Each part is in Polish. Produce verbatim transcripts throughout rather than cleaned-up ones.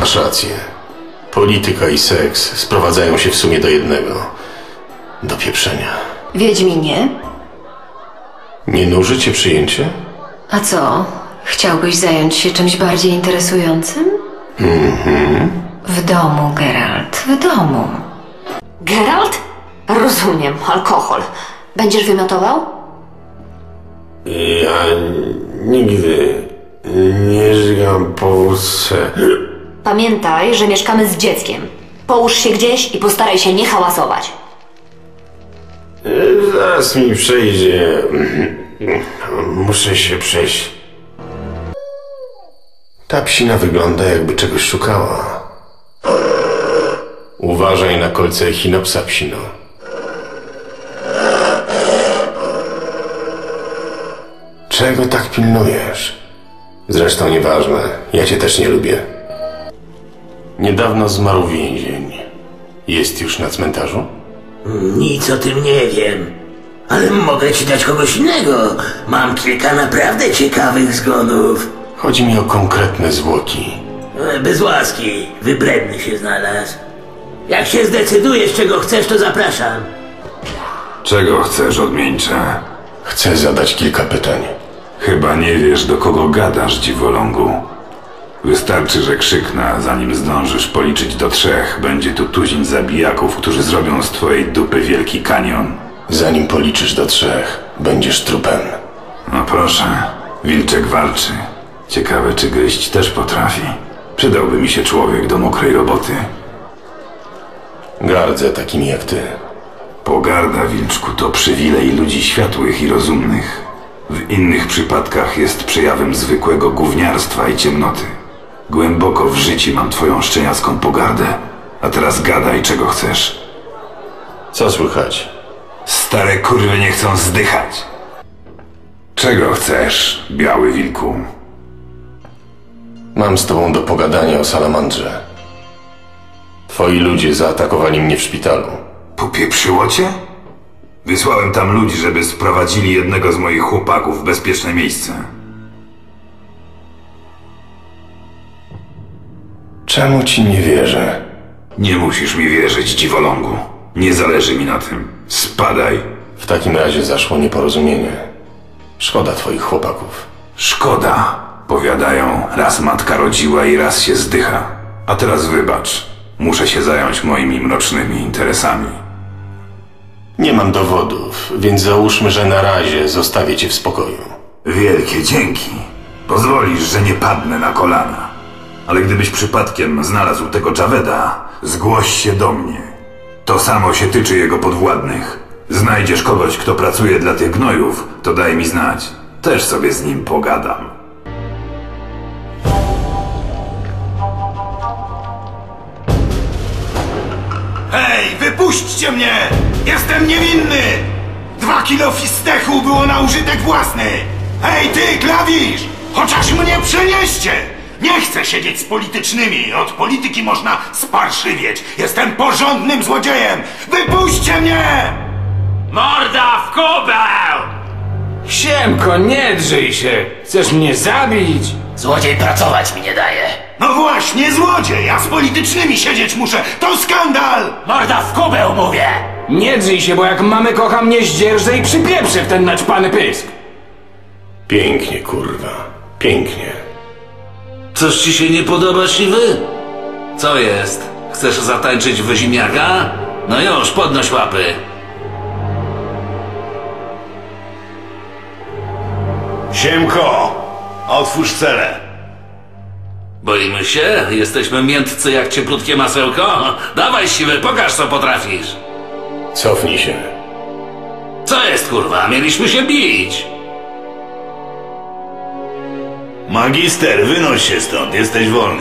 Masz rację. Polityka i seks sprowadzają się w sumie do jednego. Do pieprzenia. Wiedźminie? Nie nuży cię przyjęcie? A co? Chciałbyś zająć się czymś bardziej interesującym? Mhm. W domu, Geralt, w domu. Geralt? Rozumiem, alkohol. Będziesz wymiotował? Ja nigdy nie żygam po wózce. Pamiętaj, że mieszkamy z dzieckiem. Połóż się gdzieś i postaraj się nie hałasować. Zaraz mi przejdzie. Muszę się przejść. Ta psina wygląda, jakby czegoś szukała. Uważaj na kolce echinopsa, psino. Czego tak pilnujesz? Zresztą nieważne, ja cię też nie lubię. Niedawno zmarł więzień. Jest już na cmentarzu? Nic o tym nie wiem. Ale mogę ci dać kogoś innego. Mam kilka naprawdę ciekawych zgonów. Chodzi mi o konkretne zwłoki. E, Bez łaski. Wybredny się znalazł. Jak się zdecydujesz, czego chcesz, to zapraszam. Czego chcesz, odmieńcze? Chcę zadać kilka pytań. Chyba nie wiesz, do kogo gadasz, dziwolągu. Wystarczy, że krzyknę, zanim zdążysz policzyć do trzech. Będzie tu tuzin zabijaków, którzy zrobią z twojej dupy wielki kanion. Zanim policzysz do trzech, będziesz trupem. No proszę, wilczek walczy. Ciekawe, czy gryźć też potrafi. Przydałby mi się człowiek do mokrej roboty. Gardzę takimi jak ty. Pogarda, wilczku, to przywilej ludzi światłych i rozumnych. W innych przypadkach jest przejawem zwykłego gówniarstwa i ciemnoty. Głęboko w życiu mam twoją szczeniacką pogardę. A teraz gadaj, czego chcesz. Co słychać? Stare kurwy nie chcą zdychać. Czego chcesz, biały wilku? Mam z tobą do pogadania o salamandrze. Twoi ludzie zaatakowali mnie w szpitalu. Popieprzyło cię? Wysłałem tam ludzi, żeby sprowadzili jednego z moich chłopaków w bezpieczne miejsce. Czemu ci nie wierzę? Nie musisz mi wierzyć, dziwolągu. Nie zależy mi na tym. Spadaj. W takim razie zaszło nieporozumienie. Szkoda twoich chłopaków. Szkoda. Powiadają, raz matka rodziła i raz się zdycha. A teraz wybacz. Muszę się zająć moimi mrocznymi interesami. Nie mam dowodów, więc załóżmy, że na razie zostawię cię w spokoju. Wielkie dzięki. Pozwolisz, że nie padnę na kolana. Ale gdybyś przypadkiem znalazł tego Javeda, zgłoś się do mnie. To samo się tyczy jego podwładnych. Znajdziesz kogoś, kto pracuje dla tych gnojów, to daj mi znać. Też sobie z nim pogadam. Hej, wypuśćcie mnie! Jestem niewinny! Dwa kilo fistechu było na użytek własny! Hej, ty, klawisz! Chociaż mnie przenieście! Nie chcę siedzieć z politycznymi. Od polityki można sparszywieć. Jestem porządnym złodziejem! Wypuśćcie mnie! Morda w kubeł! Siemko, nie drzyj się! Chcesz mnie zabić? Złodziej pracować mi nie daje. No właśnie, złodziej! Ja z politycznymi siedzieć muszę! To skandal! Morda w kubeł, mówię! Nie drzyj się, bo jak mamy kocha mnie zdzierżę i przypieprzę w ten naćpany pysk. Pięknie, kurwa. Pięknie. Coś ci się nie podoba, siwy? Co jest? Chcesz zatańczyć w ziemniaka? No już, podnoś łapy. Siemko! Otwórz celę. Boimy się? Jesteśmy miętcy jak cieplutkie masełko? Dawaj, siwy, pokaż co potrafisz. Cofnij się. Co jest, kurwa? Mieliśmy się bić. Magister, wynoś się stąd, jesteś wolny.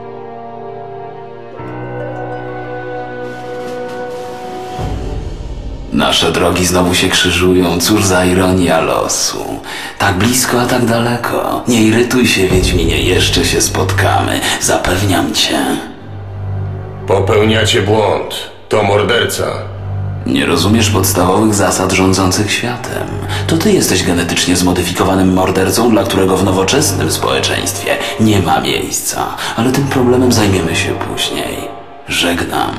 Nasze drogi znowu się krzyżują, cóż za ironia losu. Tak blisko, a tak daleko. Nie irytuj się, Wiedźminie, jeszcze się spotkamy. Zapewniam cię. Popełniacie błąd. To morderca. Nie rozumiesz podstawowych zasad rządzących światem. To ty jesteś genetycznie zmodyfikowanym mordercą, dla którego w nowoczesnym społeczeństwie nie ma miejsca. Ale tym problemem zajmiemy się później. Żegnam.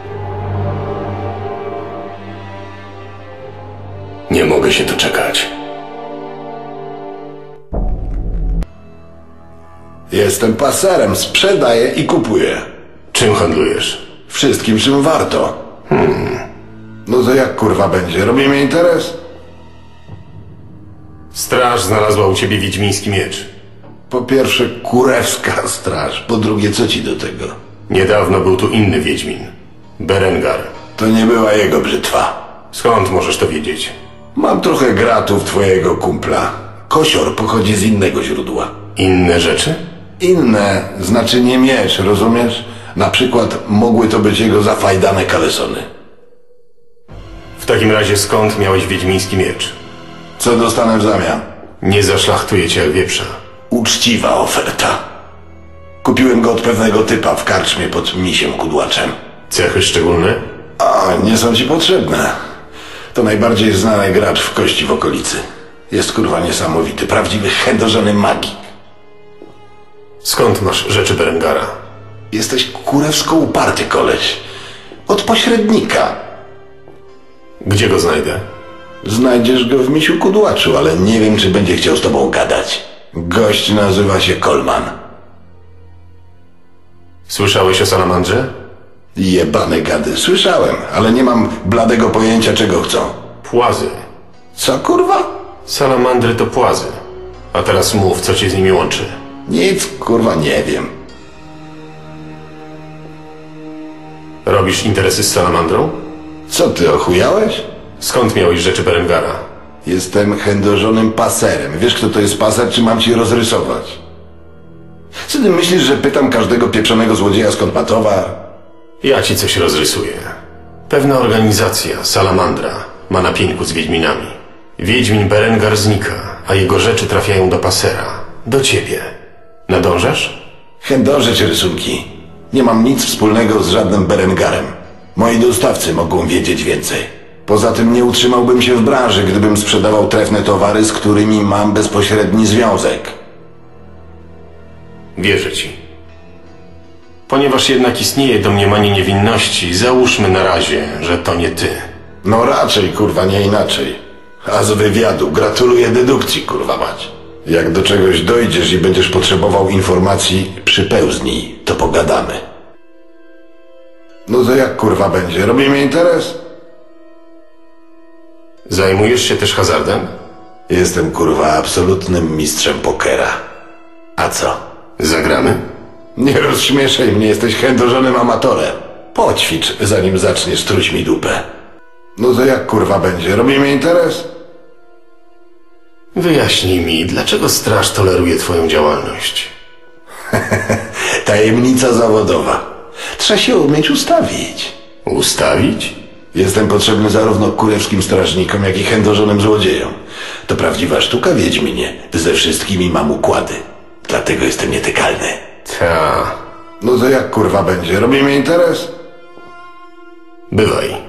Nie mogę się doczekać. Jestem paserem, sprzedaję i kupuję. Czym handlujesz? Wszystkim, czym warto. Hmm. No to jak kurwa będzie? Robimy interes? Straż znalazła u ciebie wiedźmiński miecz. Po pierwsze, kurewska straż. Po drugie, co ci do tego? Niedawno był tu inny wiedźmin. Berengar. To nie była jego brzytwa. Skąd możesz to wiedzieć? Mam trochę gratów twojego kumpla. Kosior pochodzi z innego źródła. Inne rzeczy? Inne znaczy nie miecz, rozumiesz? Na przykład mogły to być jego zafajdane kalesony. W takim razie skąd miałeś wiedźmiński miecz? Co dostanę w zamian? Nie zaszlachtuję cię jak wieprza. Uczciwa oferta. Kupiłem go od pewnego typa w karczmie pod misiem kudłaczem. Cechy szczególne? A, nie są ci potrzebne. To najbardziej znany gracz w kości w okolicy. Jest kurwa niesamowity, prawdziwy chędożony magii. Skąd masz rzeczy Berengara? Jesteś kurewsko uparty koleś. Od pośrednika. Gdzie go znajdę? Znajdziesz go w misiu kudłaczu, ale nie wiem, czy będzie chciał z tobą gadać. Gość nazywa się Kolman. Słyszałeś o salamandrze? Jebane gady. Słyszałem, ale nie mam bladego pojęcia, czego chcą. Płazy. Co kurwa? Salamandry to płazy. A teraz mów, co cię z nimi łączy. Nic kurwa nie wiem. Robisz interesy z salamandrą? Co ty, ochujałeś? Skąd miałeś rzeczy Berengara? Jestem chędożonym paserem. Wiesz, kto to jest paser, czy mam ci rozrysować? Co ty myślisz, że pytam każdego pieprzonego złodzieja, skąd ma towar? Ja ci coś rozrysuję. Pewna organizacja, Salamandra, ma na pieńku z Wiedźminami. Wiedźmin Berengar znika, a jego rzeczy trafiają do pasera. Do ciebie. Nadążasz? Chędożę cię rysunki. Nie mam nic wspólnego z żadnym Berengarem. Moi dostawcy mogą wiedzieć więcej. Poza tym nie utrzymałbym się w branży, gdybym sprzedawał trefne towary, z którymi mam bezpośredni związek. Wierzę ci. Ponieważ jednak istnieje domniemanie niewinności, załóżmy na razie, że to nie ty. No raczej, kurwa, nie inaczej. A z wywiadu gratuluję dedukcji, kurwa mać. Jak do czegoś dojdziesz i będziesz potrzebował informacji, przypełznij, to pogadamy. No to jak kurwa będzie? Robimy interes? Zajmujesz się też hazardem? Jestem kurwa absolutnym mistrzem pokera. A co? Zagramy? Nie rozśmieszaj mnie, jesteś chędożonym amatorem. Poćwicz, zanim zaczniesz truć mi dupę. No to jak kurwa będzie? Robimy interes? Wyjaśnij mi, dlaczego straż toleruje twoją działalność? Tajemnica zawodowa. Trzeba się umieć ustawić. Ustawić? Jestem potrzebny zarówno kurewskim strażnikom, jak i chędożonym złodziejom. To prawdziwa sztuka, Wiedźminie. Ze wszystkimi mam układy. Dlatego jestem nietykalny. Ta. No to jak kurwa będzie? Robimy interes? Bywaj.